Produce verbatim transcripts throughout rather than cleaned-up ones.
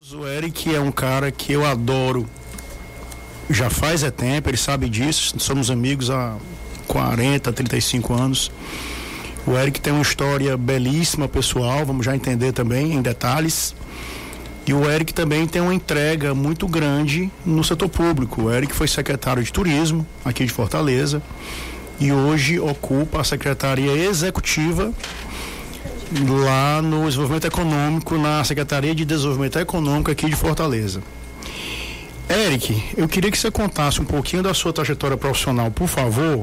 O Eric é um cara que eu adoro, já faz é tempo, ele sabe disso, somos amigos há quarenta, trinta e cinco anos. O Eric tem uma história belíssima, pessoal, vamos já entender também em detalhes. E o Eric também tem uma entrega muito grande no setor público. O Eric foi secretário de turismo aqui de Fortaleza e hoje ocupa a secretaria executiva lá no desenvolvimento econômico, na Secretaria de Desenvolvimento Econômico aqui de Fortaleza. Eric, eu queria que você contasse um pouquinho da sua trajetória profissional, por favor,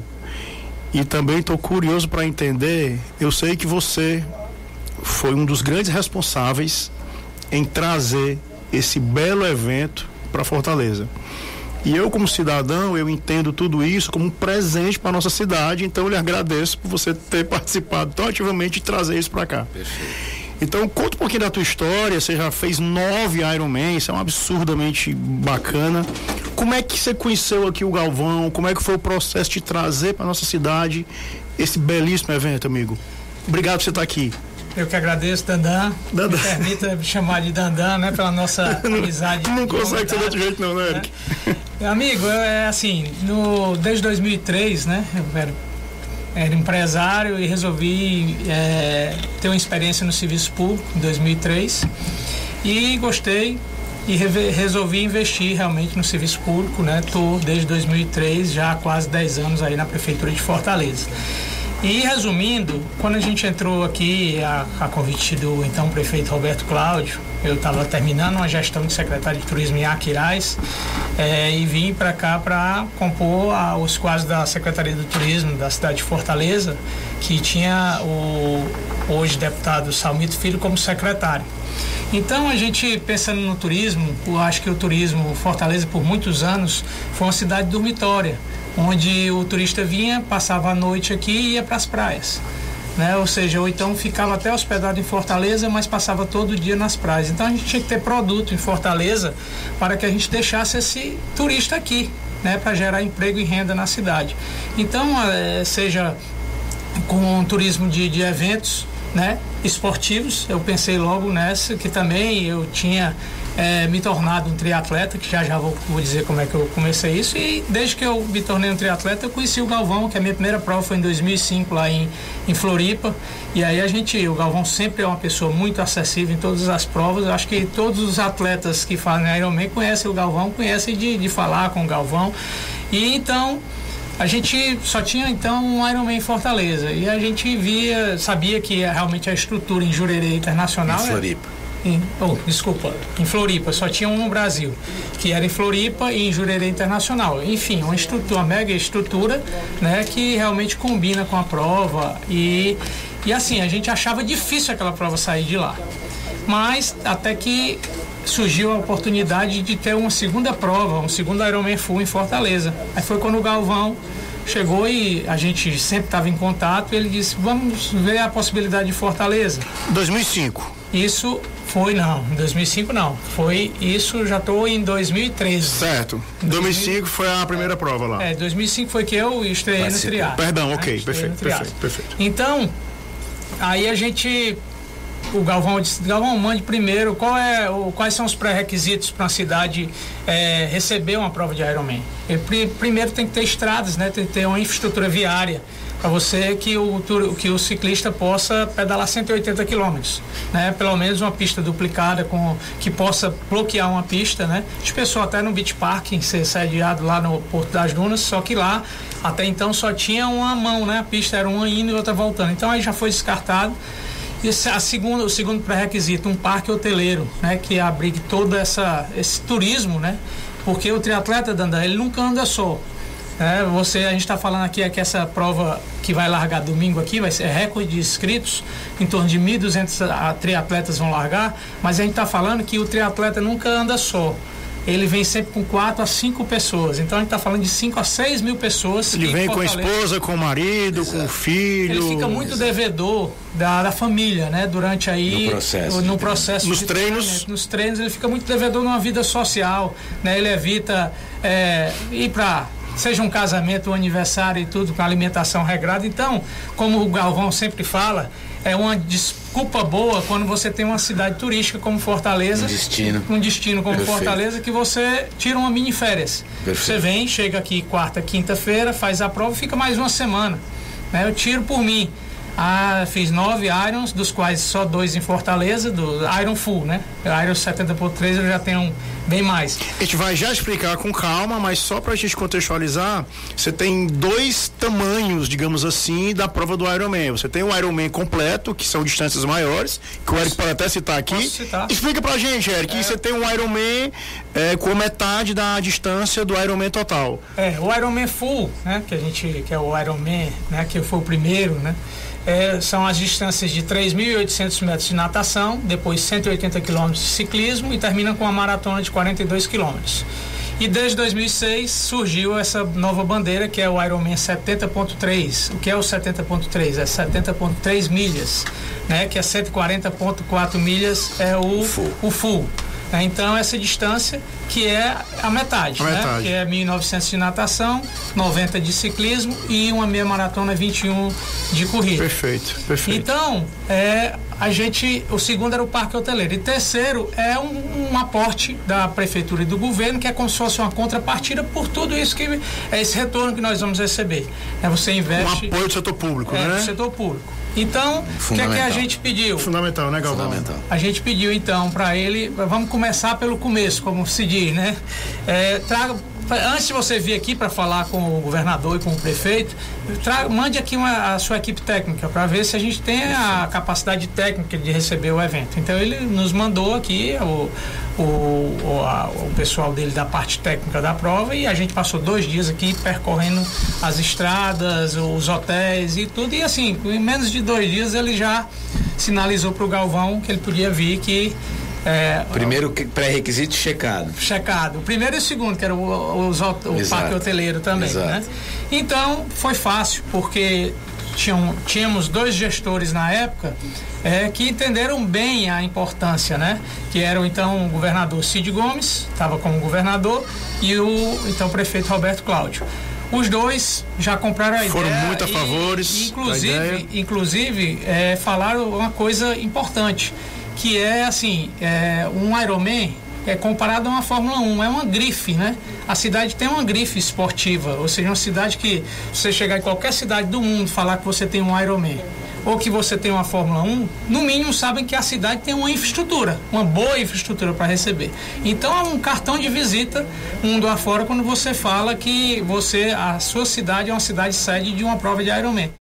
e também estou curioso para entender, eu sei que você foi um dos grandes responsáveis em trazer esse belo evento para Fortaleza. E eu, como cidadão, eu entendo tudo isso como um presente para nossa cidade, então eu lhe agradeço por você ter participado tão ativamente de trazer isso para cá. Perfeito. Então, conta um pouquinho da tua história. Você já fez nove Ironman, isso é um absurdamente bacana. Como é que você conheceu aqui o Galvão? Como é que foi o processo de trazer para nossa cidade esse belíssimo evento, amigo? Obrigado por você estar aqui. Eu que agradeço, Dandan. Dandan. Me permita me chamar de Dandan, né? Pela nossa amizade. Não consegue ser de outro jeito não, né, Eric? Né? Amigo, é assim, no, desde dois mil e três, né? Eu era, era empresário e resolvi é, ter uma experiência no serviço público em dois mil e três e gostei e re, resolvi investir realmente no serviço público, né? Tô desde dois mil e três, já há quase dez anos aí na Prefeitura de Fortaleza. E resumindo, quando a gente entrou aqui a, a convite do então prefeito Roberto Cláudio, eu estava terminando uma gestão de secretário de turismo em Aquiraz é, e vim para cá para compor a, os quadros da Secretaria do Turismo da cidade de Fortaleza, que tinha o hoje deputado Salmito Filho como secretário. Então a gente pensando no turismo, eu acho que o turismo Fortaleza por muitos anos foi uma cidade dormitória, onde o turista vinha, passava a noite aqui e ia para as praias, né? Ou seja, ou então ficava até hospedado em Fortaleza, mas passava todo dia nas praias. Então a gente tinha que ter produto em Fortaleza para que a gente deixasse esse turista aqui, né? Para gerar emprego e renda na cidade. Então, é, seja com turismo de, de eventos, né? Esportivos, eu pensei logo nessa, que também eu tinha É, me tornado um triatleta, que já já vou, vou dizer como é que eu comecei isso, e desde que eu me tornei um triatleta eu conheci o Galvão, que a minha primeira prova foi em dois mil e cinco lá em, em Floripa, e aí a gente, o Galvão sempre é uma pessoa muito acessível em todas as provas. Eu acho que todos os atletas que fazem Ironman conhecem o Galvão, conhecem de, de falar com o Galvão, e então a gente só tinha então um Ironman em Fortaleza, e a gente via, sabia que realmente a estrutura em Jurerê Internacional em Floripa. É, Em, oh, desculpa, em Floripa, só tinha um no Brasil, que era em Floripa e em Jurerê Internacional. Enfim, uma estrutura, uma mega estrutura, né, que realmente combina com a prova e, e assim, a gente achava difícil aquela prova sair de lá. Mas até que surgiu a oportunidade de ter uma segunda prova, um segundo Ironman Full em Fortaleza. Aí foi quando o Galvão chegou e a gente sempre estava em contato, e ele disse, vamos ver a possibilidade de Fortaleza. dois mil e cinco. Isso foi, não, em dois mil e cinco não, foi isso, já estou em dois mil e treze. Certo, dois mil e cinco foi a primeira prova lá. É, dois mil e cinco foi que eu estreiei no triatlo. Perdão, né? ok, perfeito, perfeito, perfeito. Então, aí a gente, o Galvão disse, Galvão, mande primeiro, qual é, o, quais são os pré-requisitos para uma cidade é, receber uma prova de Ironman? E, primeiro tem que ter estradas, né? Tem que ter uma infraestrutura viária, para você que o, que o ciclista possa pedalar cento e oitenta quilômetros, né? Pelo menos uma pista duplicada com, que possa bloquear uma pista, né? A gente pensou até no Beach Park, ser sediado lá no Porto das Dunas, só que lá até então só tinha uma mão, né? A pista era uma indo e outra voltando, então aí já foi descartado. E a segunda, o segundo pré-requisito, um parque hoteleiro, né? Que abrigue todo essa, esse turismo, né? Porque o triatleta, Dandan, ele nunca anda só. É, você, a gente está falando aqui é que essa prova que vai largar domingo aqui vai ser recorde de inscritos, em torno de mil e duzentos triatletas vão largar, mas a gente está falando que o triatleta nunca anda só. Ele vem sempre com quatro a cinco pessoas. Então a gente está falando de cinco a seis mil pessoas. Ele vem com a esposa, com o marido, Exato. com o filho. Ele fica muito Exato. devedor da, da família, né? Durante aí. No processo. No processo nos de treinos. Nos treinos ele fica muito devedor numa vida social, né? Ele evita é, ir para seja um casamento, um aniversário e tudo, com alimentação regrada. Então, como o Galvão sempre fala, é uma desculpa boa quando você tem uma cidade turística como Fortaleza, um destino, um destino como Perfeito. Fortaleza, que você tira uma mini férias. Perfeito. Você vem, chega aqui quarta, quinta-feira, faz a prova e fica mais uma semana, né? Eu tiro por mim. Ah, fiz nove Irons, dos quais só dois em Fortaleza, do Iron Full, né? Iron setenta ponto três eu já tenho bem mais. A gente vai já explicar com calma, mas só pra gente contextualizar, você tem dois tamanhos, digamos assim, da prova do Ironman. Você tem o Ironman completo, que são distâncias maiores, que o Eric pode até citar aqui. Posso citar? Explica pra gente, Eric, é. E você tem um Ironman é, com metade da distância do Ironman total. É, o Ironman Full, né? Que a gente, que é o Ironman, né? Que foi o primeiro, né? É, são as distâncias de três mil e oitocentos metros de natação, depois cento e oitenta quilômetros de ciclismo e termina com uma maratona de quarenta e dois quilômetros. E desde dois mil e seis surgiu essa nova bandeira que é o Ironman setenta ponto três. O que é o setenta ponto três? É setenta ponto três milhas, né? Que é cento e quarenta ponto quatro milhas é o full. O full. Então essa distância que é a metade, a né? metade. Que é mil e novecentos de natação, noventa de ciclismo e uma meia maratona vinte e um de corrida. Perfeito, perfeito. Então, é, a gente, o segundo era o parque hoteleiro e terceiro é um, um aporte da prefeitura e do governo que é como se fosse uma contrapartida por tudo isso que é esse retorno que nós vamos receber. É você investe um apoio do setor público, é, né? Do setor público. Então, o que é que a gente pediu? Fundamental, né, Galvão? Fundamental. A gente pediu, então, para ele, vamos começar pelo começo, como se diz, né? É, traga, antes de você vir aqui para falar com o governador e com o prefeito, traga, mande aqui uma, a sua equipe técnica para ver se a gente tem a capacidade técnica de receber o evento. Então, ele nos mandou aqui o, o, o, a, o pessoal dele da parte técnica da prova e a gente passou dois dias aqui percorrendo as estradas, os hotéis e tudo. E assim, em menos de dois dias ele já sinalizou para o Galvão que ele podia vir, que É, Primeiro pré-requisito checado. Checado. O primeiro e o segundo, que era o, o, o, o parque hoteleiro também, Exato. Né? Então, foi fácil, porque tinham, tínhamos dois gestores na época é, que entenderam bem a importância, né? Que eram, então, o governador Cid Gomes, estava como governador, e o, então, prefeito Roberto Cláudio. Os dois já compraram a Foram ideia. Foram muito a favores. E, inclusive, inclusive é, falaram uma coisa importante, que é assim, é, um Ironman é comparado a uma Fórmula um, é uma grife, né? A cidade tem uma grife esportiva, ou seja, uma cidade que você chegar em qualquer cidade do mundo falar que você tem um Ironman ou que você tem uma Fórmula um, no mínimo sabem que a cidade tem uma infraestrutura, uma boa infraestrutura para receber. Então é um cartão de visita mundo afora quando você fala que você, a sua cidade é uma cidade sede de uma prova de Ironman.